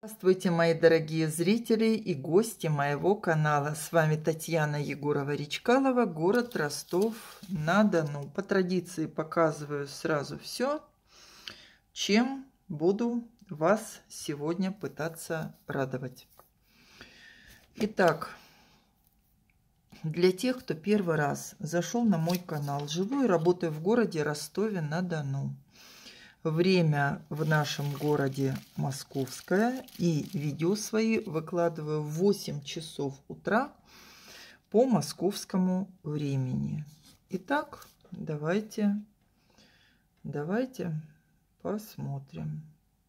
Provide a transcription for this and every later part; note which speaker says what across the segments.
Speaker 1: Здравствуйте, мои дорогие зрители и гости моего канала. С вами Татьяна Егорова-Речкалова, город Ростов-на-Дону. По традиции показываю сразу все, чем буду вас сегодня пытаться радовать. Итак, для тех, кто первый раз зашел на мой канал, живу и работаю в городе Ростове-на-Дону. Время в нашем городе московское, и видео свои выкладываю в 8 часов утра по московскому времени. Итак, давайте посмотрим.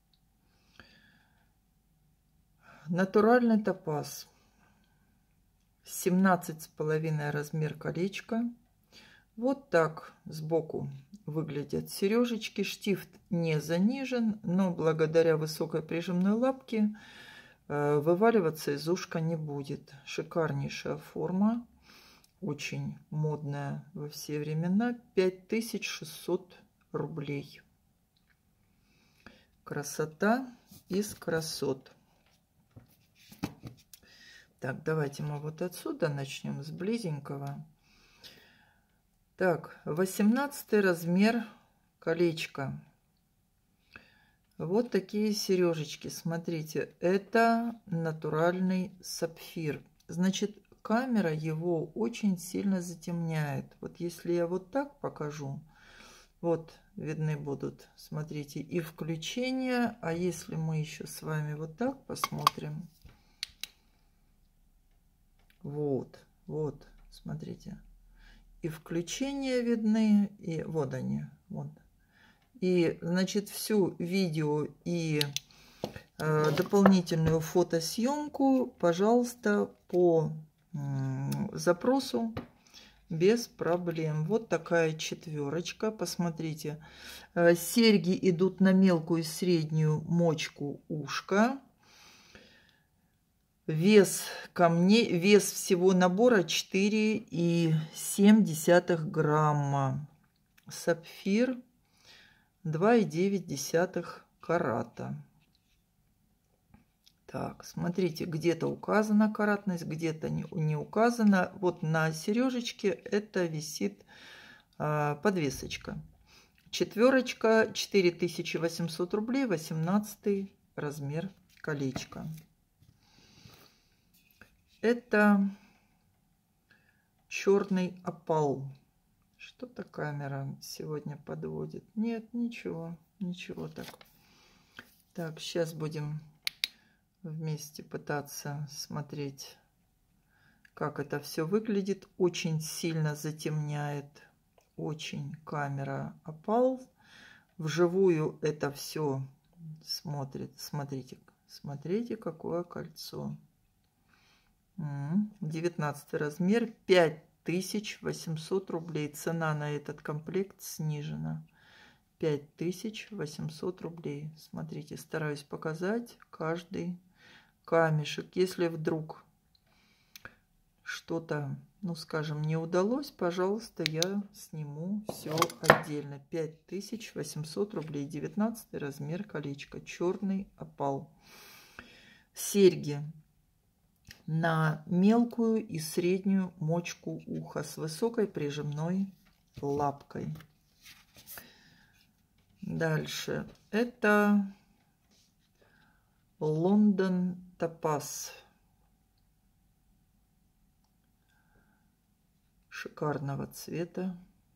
Speaker 1: Натуральный топаз. 17,5 размер колечко. Вот так сбоку выглядят сережечки. Штифт не занижен, но благодаря высокой прижимной лапке вываливаться из ушка не будет. Шикарнейшая форма, очень модная во все времена. 5600 рублей. Красота из красот. Так, давайте мы вот отсюда начнем, с близенького. Так, 18 размер колечко. Вот такие сережечки, смотрите, это натуральный сапфир. Значит, камера его очень сильно затемняет. Вот если я вот так покажу, вот видны будут, смотрите, и включения. А если мы еще с вами вот так посмотрим, вот, смотрите. И включения видны, и вот они, вот. И, значит, всю видео и дополнительную фотосъемку, пожалуйста, по запросу без проблем. Вот такая четверочка, посмотрите. Серьги идут на мелкую и среднюю мочку ушка. Вес камней, вес всего набора 4,7 грамма. Сапфир 2,9 карата. Так, смотрите, где-то указана каратность, где-то не указана. Вот на сережечке это висит подвесочка. Четверочка, 4800 рублей, 18 размер колечка. Это черный опал. Что-то камера сегодня подводит. Нет, ничего так. Так, сейчас будем вместе пытаться смотреть, как это все выглядит. Очень сильно затемняет, очень камера опал. Вживую это все смотрите, какое кольцо. 19 размер, 5800 рублей. Цена на этот комплект снижена. 5800 рублей. Смотрите, стараюсь показать каждый камешек. Если вдруг что-то, ну скажем, не удалось, пожалуйста, я сниму все отдельно. 5800 рублей. 19 размер колечко. Черный опал. Серьги на мелкую и среднюю мочку уха с высокой прижимной лапкой. Дальше это Лондон топаз. Шикарного цвета.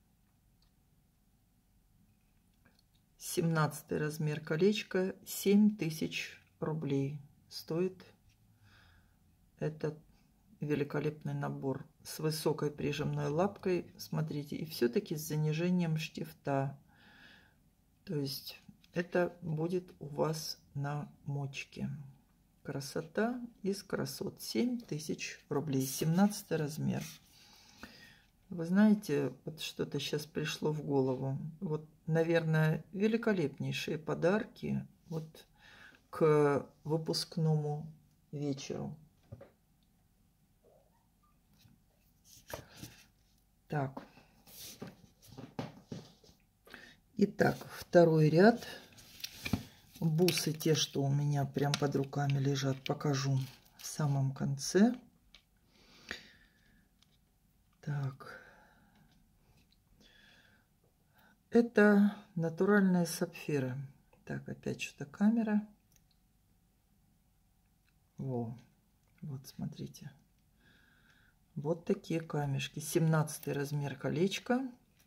Speaker 1: 17 размер колечка. 7000 рублей стоит этот великолепный набор с высокой прижимной лапкой. Смотрите, и все-таки с занижением штифта. То есть это будет у вас на мочке. Красота из красот. 7000 рублей. 17 размер. Вы знаете, вот что-то сейчас пришло в голову. Вот, наверное, великолепнейшие подарки вот к выпускному вечеру. Так. Итак, второй ряд. Бусы, те, что у меня прям под руками лежат, покажу в самом конце. Так. Это натуральные сапфиры. Так, опять что-то камера. Во. Вот, смотрите. Вот такие камешки. 17 размер колечко.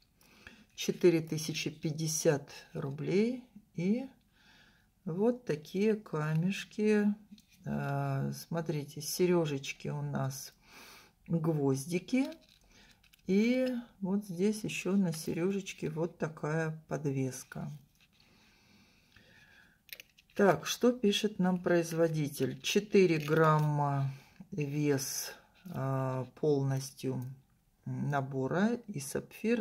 Speaker 1: 4050 рублей. И вот такие камешки. Смотрите, сережечки у нас гвоздики. И вот здесь еще на сережечке вот такая подвеска. Так, что пишет нам производитель? 4 грамма вес полностью набора и сапфир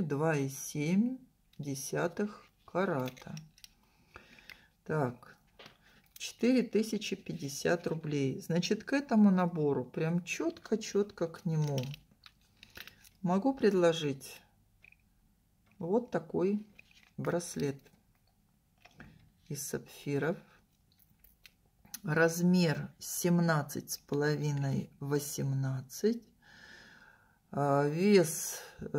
Speaker 1: 2,7 карата. Так, 4050 рублей. Значит, к этому набору прям четко к нему могу предложить вот такой браслет из сапфиров. Размер 17,5-18. Вес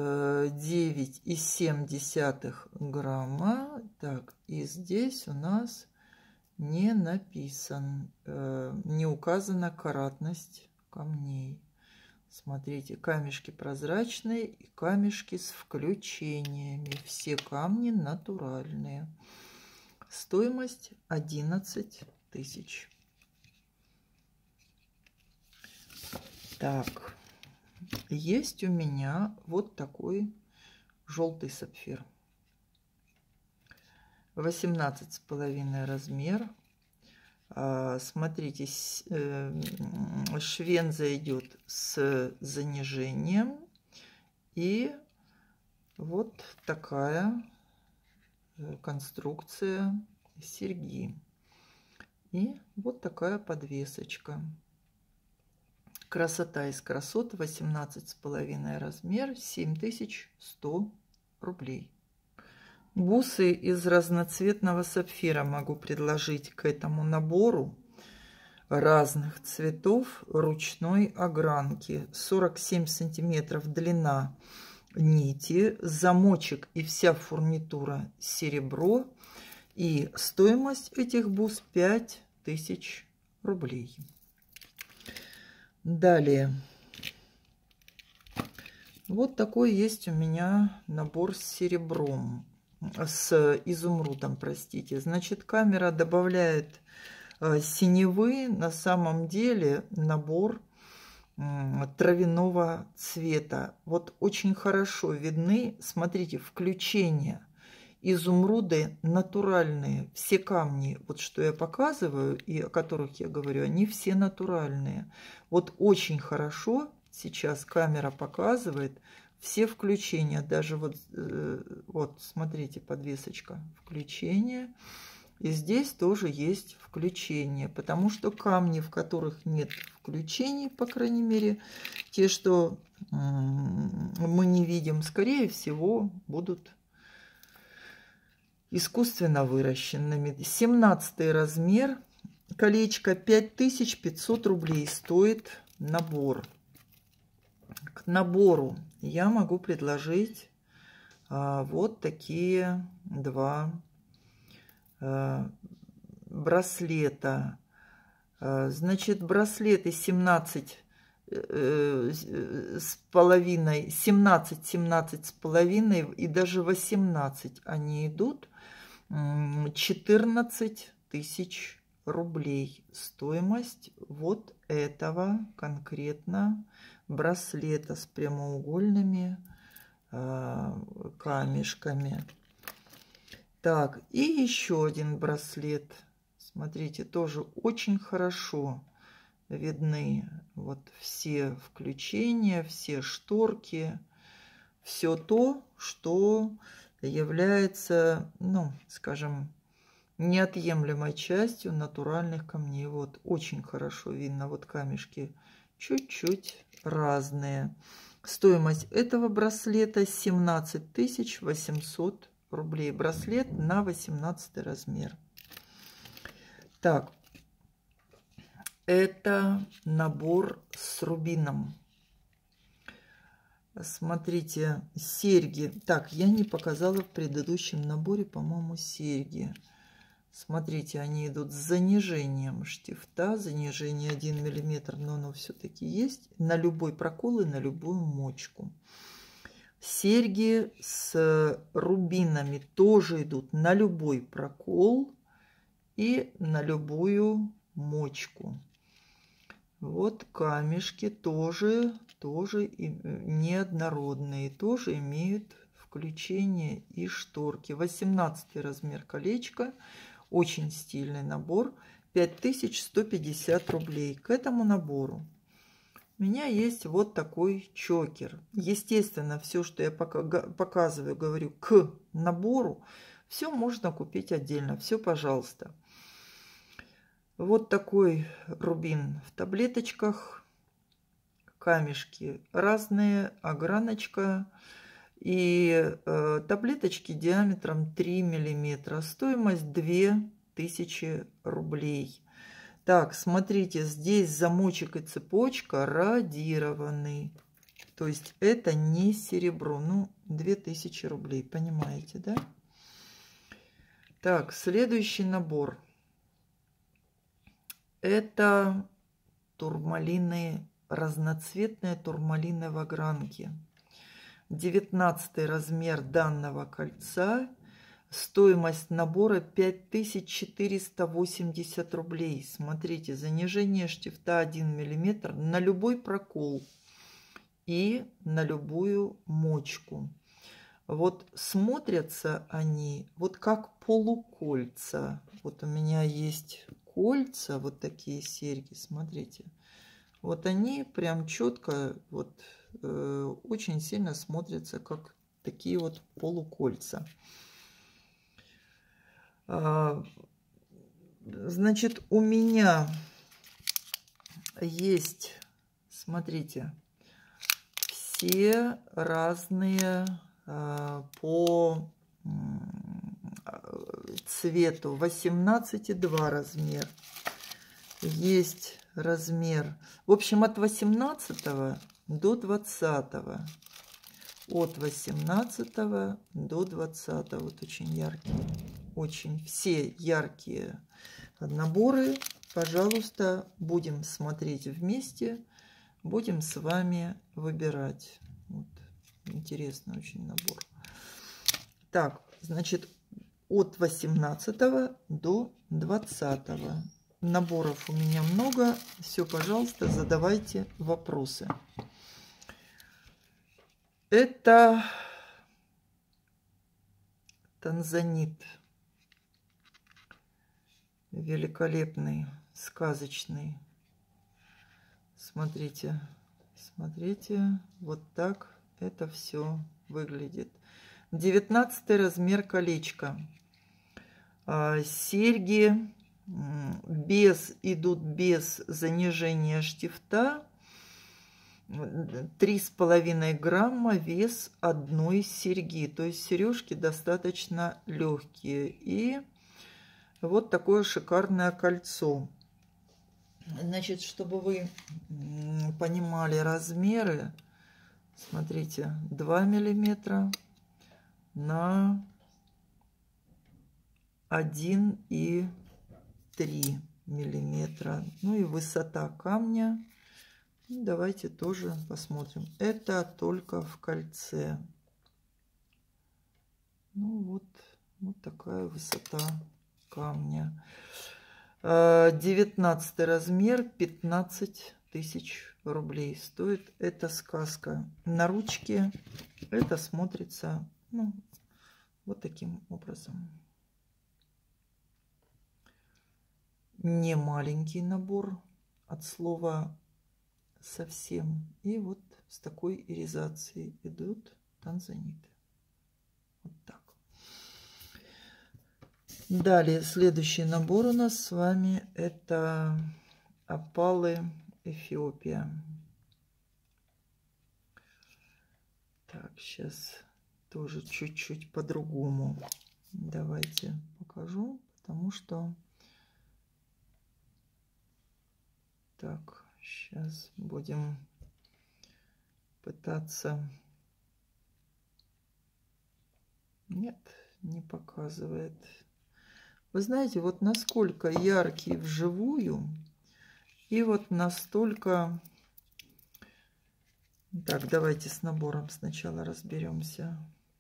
Speaker 1: 9,7 грамма. Так, и здесь у нас не написан, не указана каратность камней. Смотрите, камешки прозрачные и камешки с включениями. Все камни натуральные. Стоимость 11 тысяч. Так, есть у меня вот такой желтый сапфир. 18,5 размер. Смотрите, швенза идет с занижением. И вот такая конструкция серьги. И вот такая подвесочка. Красота из красот. 18,5 размер. 7100 рублей. Бусы из разноцветного сапфира могу предложить к этому набору разных цветов ручной огранки. 47 сантиметров длина нити, замочек и вся фурнитура серебро. И стоимость этих бус 5000 рублей. Далее. Вот такой есть у меня набор с серебром. С изумрудом, простите. Значит, камера добавляет синевы. На самом деле набор травяного цвета. Вот очень хорошо видны, смотрите, включения. Изумруды натуральные. Все камни, вот что я показываю и о которых я говорю, они все натуральные. Вот очень хорошо сейчас камера показывает все включения. Даже вот, вот смотрите, подвесочка, включение. И здесь тоже есть включение, потому что камни, в которых нет включений, по крайней мере, те, что мы не видим, скорее всего, будут искусственно выращенными. 17 размер. Колечко 5500 рублей стоит набор. К набору я могу предложить вот такие два браслета. Значит, браслеты 17 с половиной, 17 с половиной и даже 18 они идут. 14 тысяч рублей стоимость вот этого конкретно браслета с прямоугольными камешками. Так, и еще один браслет. Смотрите, тоже очень хорошо видны вот все включения, все шторки, все то, что является, ну, скажем, неотъемлемой частью натуральных камней. Вот очень хорошо видно, вот камешки чуть-чуть разные. Стоимость этого браслета 17 800 рублей. Браслет на 18 размер. Так, это набор с рубином. Смотрите, серьги. Так, я не показала в предыдущем наборе, по-моему, серьги. Смотрите, они идут с занижением штифта, занижение 1 мм, но оно все-таки есть. На любой прокол и на любую мочку. Серьги с рубинами тоже идут на любой прокол и на любую мочку. Вот камешки тоже неоднородные, тоже имеют включение и шторки. 18 размер колечко, очень стильный набор, 5150 рублей. К этому набору у меня есть вот такой чокер. Естественно, все, что я показываю, говорю к набору, все можно купить отдельно, все, пожалуйста. Вот такой рубин в таблеточках, камешки разные, ограночка и таблеточки диаметром 3 мм. Стоимость 2000 рублей. Так, смотрите, здесь замочек и цепочка радированный. То есть это не серебро. Ну, 2000 рублей, понимаете, да? Так, следующий набор. Это турмалины, разноцветные турмалины в огранке. 19 размер данного кольца. Стоимость набора 5480 рублей. Смотрите, занижение штифта 1 мм на любой прокол и на любую мочку. Вот смотрятся они вот как полукольца. Вот у меня есть кольца, вот такие серьги, смотрите. Вот они прям четко, вот очень сильно смотрятся как такие вот полукольца. Значит, у меня есть, смотрите, все разные по цвету. 18,2 размер. Есть размер. В общем, от 18 до 20. От 18 до 20. Вот очень яркие. Очень все яркие наборы. Пожалуйста, будем смотреть вместе. Будем с вами выбирать. Вот. Интересный очень набор. Так, значит, от 18 до 20. Наборов у меня много. Все, пожалуйста, задавайте вопросы. Это танзанит. Великолепный, сказочный. Смотрите, смотрите, вот так это все выглядит. 19 размер колечко. Серьги идут без занижения штифта. 3,5 грамма вес одной серьги. То есть сережки достаточно легкие. И вот такое шикарное кольцо. Значит, чтобы вы понимали размеры, смотрите, 2 миллиметра на 1,3 миллиметра. Ну и высота камня. Давайте тоже посмотрим. Это только в кольце. Ну вот такая высота камня. 19 размер, 15 тысяч рублей стоит эта сказка. На ручке это смотрится, ну, вот таким образом. Не маленький набор, от слова совсем. И вот с такой иризацией идут танзаниты. Вот так. Далее, следующий набор у нас с вами это опалы Эфиопия. Так, сейчас тоже чуть-чуть по-другому. Давайте покажу, потому что Так, сейчас будем пытаться. Нет, не показывает. Вы знаете, вот насколько яркий вживую, и вот настолько... Так, давайте с набором сначала разберемся.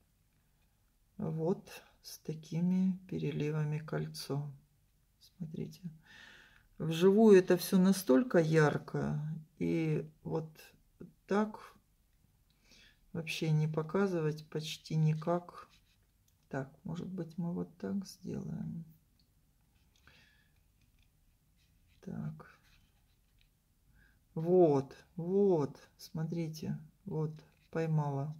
Speaker 1: Вот с такими переливами кольцо. Смотрите. Вживую это все настолько ярко, и вот так вообще не показывать почти никак. Так, может быть, мы вот так сделаем. Так. Вот, вот, смотрите, вот, поймала.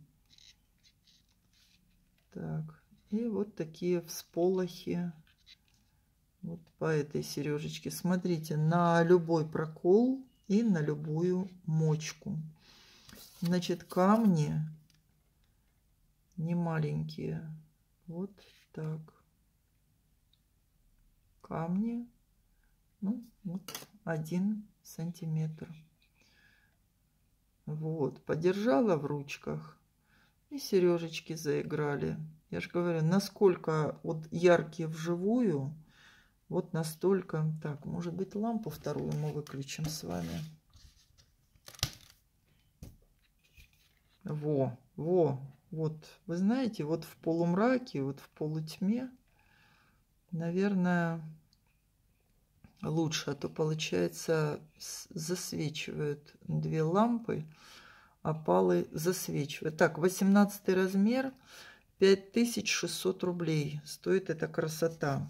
Speaker 1: Так, и вот такие всполохи вот по этой сережечке. Смотрите, на любой прокол и на любую мочку. Значит, камни не маленькие. Вот так. Камни, ну, вот 1 сантиметр. Вот, подержала в ручках, и сережечки заиграли. Я же говорю, насколько вот яркие вживую, вот настолько. Так, может быть, лампу вторую мы выключим с вами. Во, вот. Вы знаете, вот в полумраке, вот в полутьме, наверное, лучше. А то, получается, засвечивают 2 лампы, а палы засвечивают. Так, 18 размер, 5600 рублей. Стоит эта красота.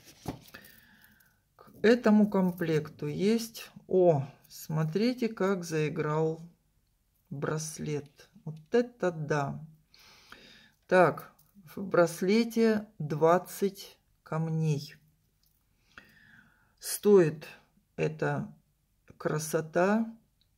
Speaker 1: К этому комплекту есть... О, смотрите, как заиграл браслет. Вот это да. Так, в браслете 20 камней. Стоит эта красота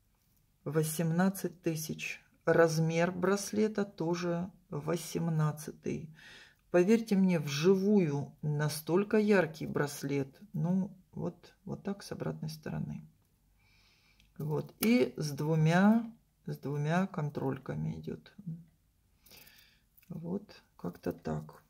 Speaker 1: 18 тысяч. Размер браслета тоже 18. Поверьте мне, вживую настолько яркий браслет. Ну, вот так с обратной стороны. Вот. И с двумя контрольками идет. Вот как-то так.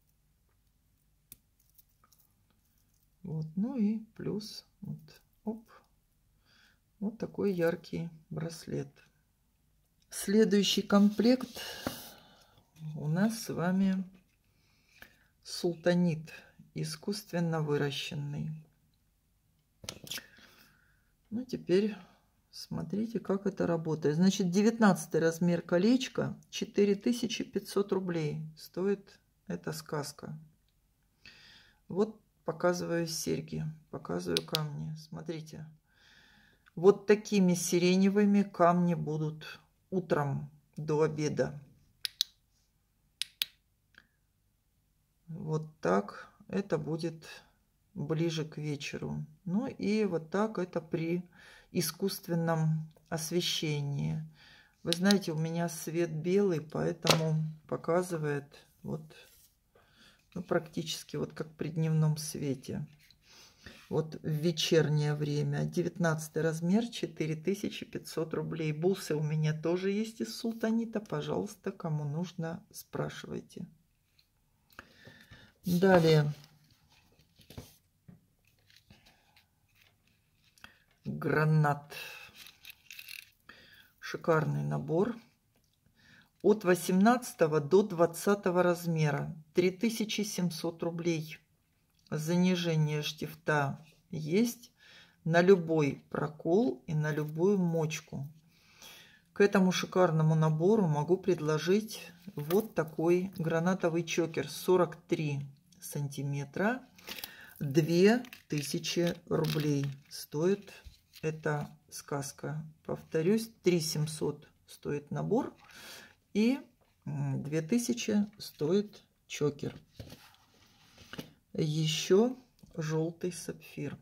Speaker 1: Вот, ну и плюс вот, оп, вот такой яркий браслет. Следующий комплект у нас с вами султанит, искусственно выращенный. Ну, теперь смотрите, как это работает. Значит, 19 размер колечко, 4500 рублей стоит эта сказка. Вот показываю серьги, показываю камни. Смотрите. Вот такими сиреневыми камни будут утром до обеда. Вот так это будет ближе к вечеру. Ну и вот так это при искусственном освещении. Вы знаете, у меня свет белый, поэтому показывает вот, ну, практически вот как при дневном свете. Вот в вечернее время. 19 размер, 4500 рублей. Бусы у меня тоже есть из султанита. Пожалуйста, кому нужно, спрашивайте. Далее. Гранат. Шикарный набор. От 18 до 20 размера. 3700 рублей. Занижение штифта есть на любой прокол и на любую мочку. К этому шикарному набору могу предложить вот такой гранатовый чокер. 43 сантиметра. 2000 рублей стоит эта сказка. Повторюсь, 3700 стоит набор и 2000 стоит чокер. Еще желтый сапфир.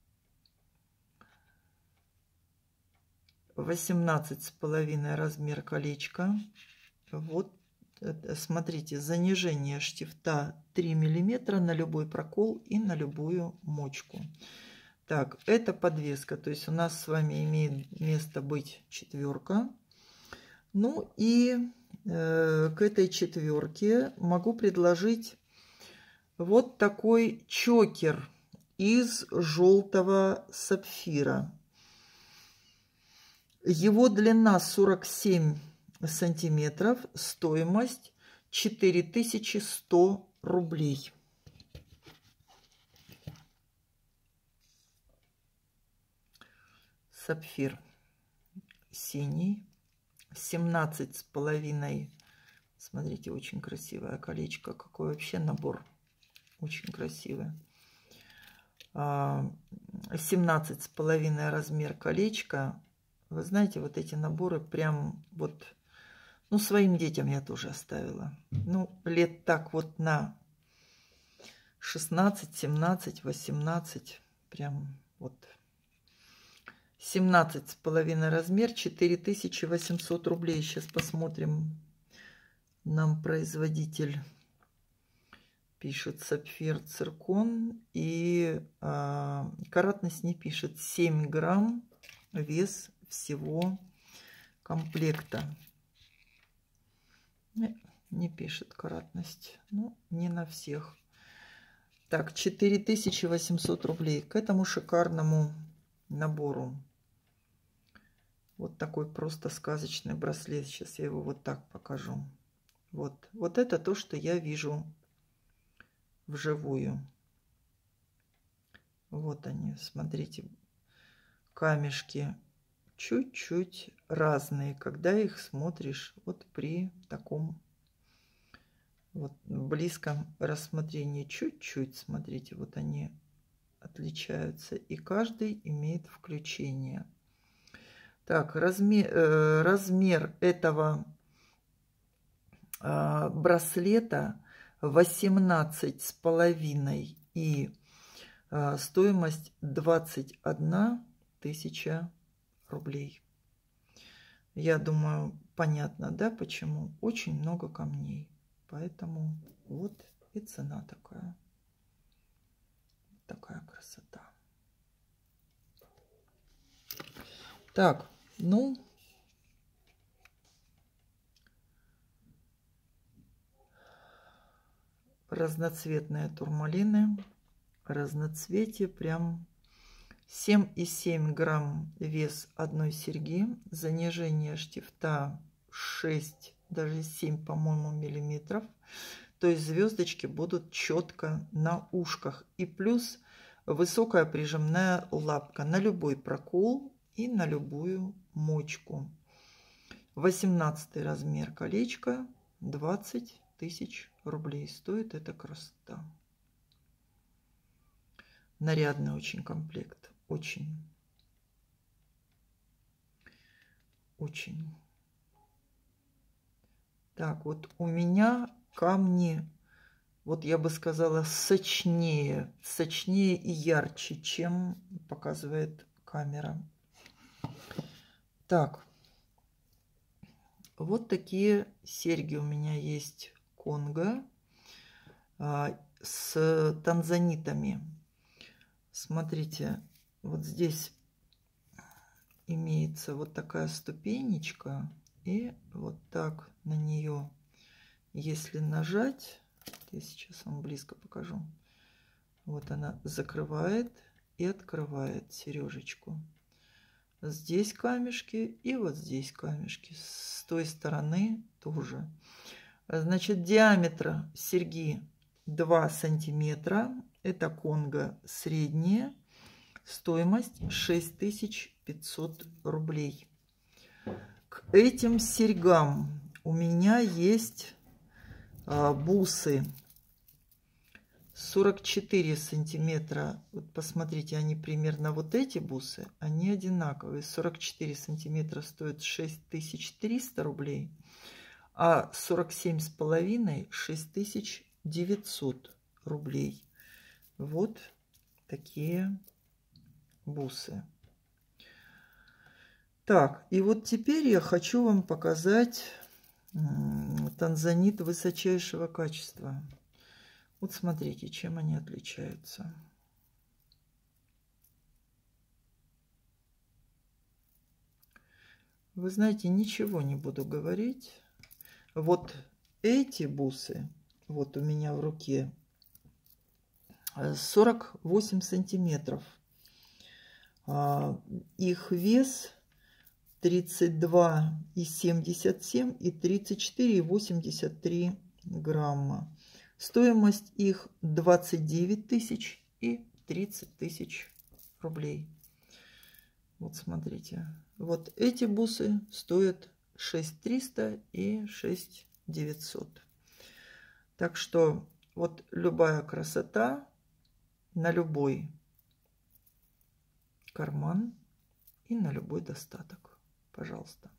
Speaker 1: 18,5 размер колечка. Вот, смотрите, занижение штифта 3 мм на любой прокол и на любую мочку. Так, это подвеска, то есть у нас с вами имеет место быть четверка. Ну и к этой четверке могу предложить вот такой чокер из желтого сапфира. Его длина 47 сантиметров, стоимость 4100 рублей. Сапфир синий, 17,5. Смотрите, очень красивое колечко. Какой вообще набор. Очень красивый. 17,5 размер колечка. Вы знаете, вот эти наборы прям вот... Ну, своим детям я тоже оставила. Ну, лет так вот на 16, 17, 18. Прям вот... 17,5 размер, 4800 рублей. Сейчас посмотрим. Нам производитель пишет сапфир циркон. И каратность не пишет. 7 грамм вес всего комплекта. Не пишет каратность. Ну, не на всех. Так, 4800 рублей. К этому шикарному набору. Вот такой просто сказочный браслет. Сейчас я его вот так покажу. Вот это то, что я вижу вживую. Вот они, смотрите. Камешки чуть-чуть разные, когда их смотришь вот при таком вот близком рассмотрении. Чуть-чуть, смотрите, вот они отличаются. И каждый имеет включение. Так, размер этого браслета 18,5 и стоимость 21 тысяча рублей. Я думаю, понятно, да, почему? Очень много камней. Поэтому вот и цена такая. Такая красота. Так, ну... Разноцветные турмалины. Разноцветие прям 7,7 грамм вес одной серьги. Занижение штифта 6, даже 7, по-моему, миллиметров. То есть звездочки будут четко на ушках. И плюс высокая прижимная лапка на любой прокол и на любую мочку. 18 размер колечка, 20 тысяч рублей стоит эта красота. Нарядный очень комплект. Очень. Очень. Так, вот у меня камни, вот я бы сказала, сочнее и ярче, чем показывает камера. Так, вот такие серьги у меня есть Конго с танзанитами. Смотрите, вот здесь имеется вот такая ступенечка, и вот так на нее, если нажать, я сейчас вам близко покажу, вот она закрывает и открывает сережечку. Здесь камешки и вот здесь камешки. С той стороны тоже. Значит, диаметр серьги 2 сантиметра. Это Конго средняя. Стоимость 6500 рублей. К этим серьгам у меня есть бусы 44 сантиметра. Вот посмотрите, они примерно, вот эти бусы, они одинаковые. 44 сантиметра стоят 6300 рублей, а 47,5 6900 рублей. Вот такие бусы. Так, и вот теперь я хочу вам показать танзанит высочайшего качества. Вот смотрите, чем они отличаются. Вы знаете, ничего не буду говорить. Вот эти бусы, вот у меня в руке 48 сантиметров. Их вес 32,77 и 34,83 грамма. Стоимость их 29 тысяч и 30 тысяч рублей. Вот смотрите. Вот эти бусы стоят 6300 и 6900. Так что вот любая красота на любой карман и на любой достаток. Пожалуйста.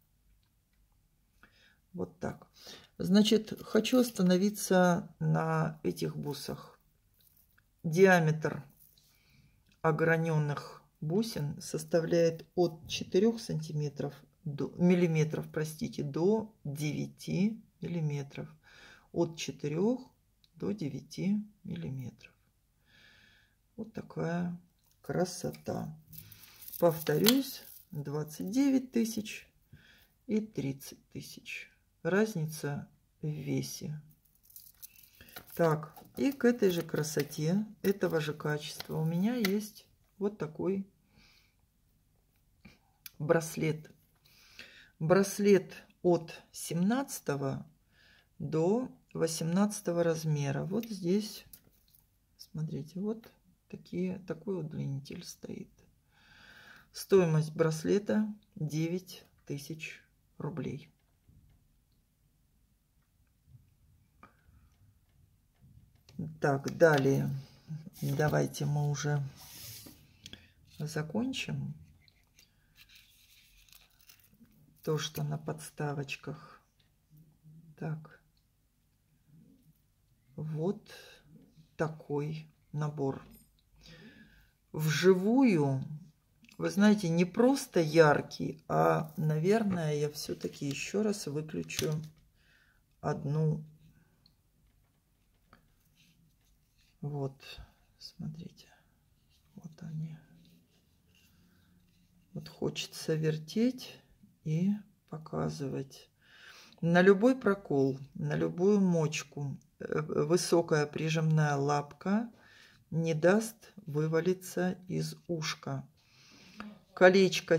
Speaker 1: Вот так. Значит, хочу остановиться на этих бусах. Диаметр ограненных бусин составляет от 4 сантиметров миллиметров, простите, до 9 миллиметров. От 4 до 9 миллиметров. Вот такая красота. Повторюсь, 29 тысяч и 30 тысяч. Разница в весе. Так, и к этой же красоте, этого же качества у меня есть вот такой браслет. Браслет от 17 до 18 размера. Вот здесь, смотрите, вот такой удлинитель стоит. Стоимость браслета 9000 рублей. Так, далее. Давайте мы уже закончим то, что на подставочках. Так. Вот такой набор. Вживую, вы знаете, не просто яркий, а, наверное, я все-таки еще раз выключу одну. Вот, смотрите, вот они. Вот хочется вертеть и показывать. На любой прокол, на любую мочку высокая прижимная лапка не даст вывалиться из ушка. Колечко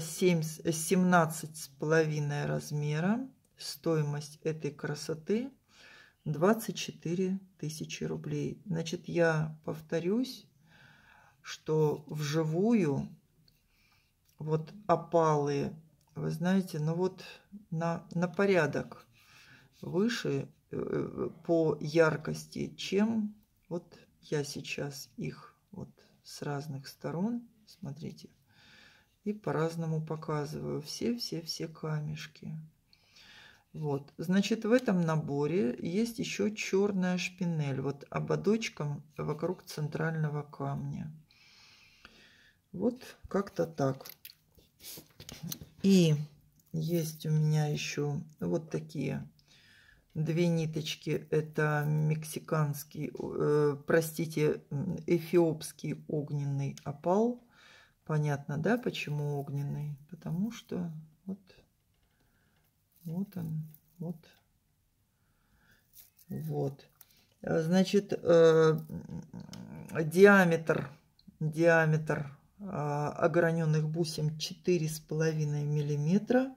Speaker 1: 17,5 размера. Стоимость этой красоты 24 тысячи рублей. Значит, я повторюсь, что вживую вот опалы, вы знаете, ну вот на порядок выше по яркости, чем вот я сейчас их вот с разных сторон, смотрите, и по-разному показываю все камешки. Вот, значит, в этом наборе есть еще черная шпинель, вот ободочком вокруг центрального камня. Вот как-то так. И есть у меня еще вот такие две ниточки. Это мексиканский, простите, эфиопский огненный опал. Понятно, да, почему огненный? Потому что вот он, вот. Значит, диаметр ограненных бусин 4,5 миллиметра.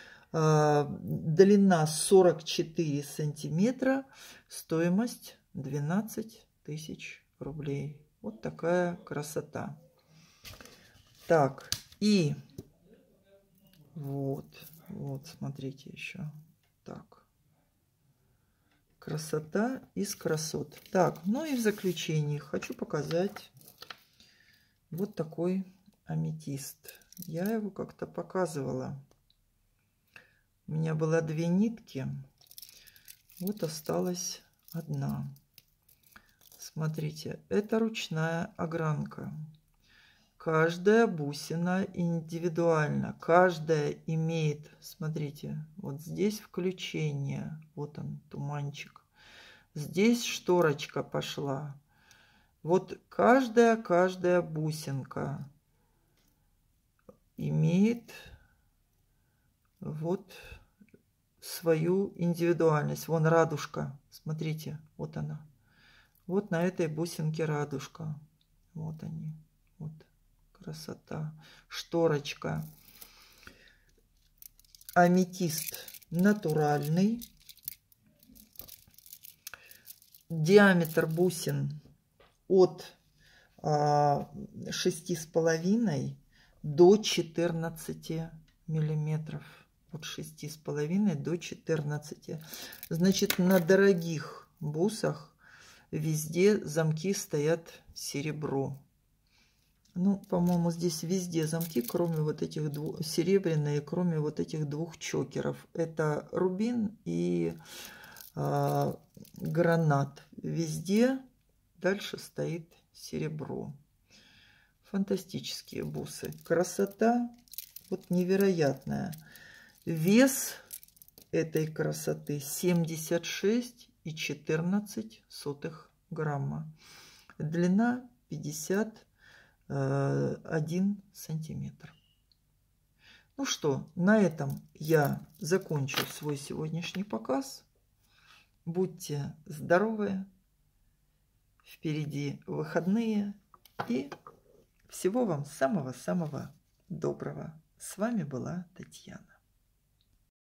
Speaker 1: Длина 44 сантиметра. Стоимость 12 тысяч рублей. Вот такая красота. Так, и вот, смотрите еще. Так. Красота из красот. Так, ну и в заключении хочу показать вот такой аметист. Я его как-то показывала. У меня было две нитки. Вот осталась одна. Смотрите, это ручная огранка. Каждая бусина индивидуально. Каждая имеет, смотрите, вот здесь включение. Вот он, туманчик. Здесь шторочка пошла. Вот каждая бусинка имеет вот свою индивидуальность. Вон радужка, смотрите, вот она. Вот на этой бусинке радужка. Вот они, вот красота. Шторочка. Аметист натуральный. Диаметр бусин от 6,5 до 14 миллиметров. От 6,5 до 14. Значит, на дорогих бусах везде замки стоят серебро. Ну, по-моему, здесь везде замки, кроме вот этих двух, серебряные, кроме вот этих двух чокеров. Это рубин и гранат. Везде дальше стоит серебро. Фантастические бусы. Красота вот невероятная. Вес этой красоты 76,14 грамма. Длина 51 сантиметр. Ну что, на этом я закончу свой сегодняшний показ. Будьте здоровы. Впереди выходные. И всего вам самого-самого доброго. С вами была Татьяна.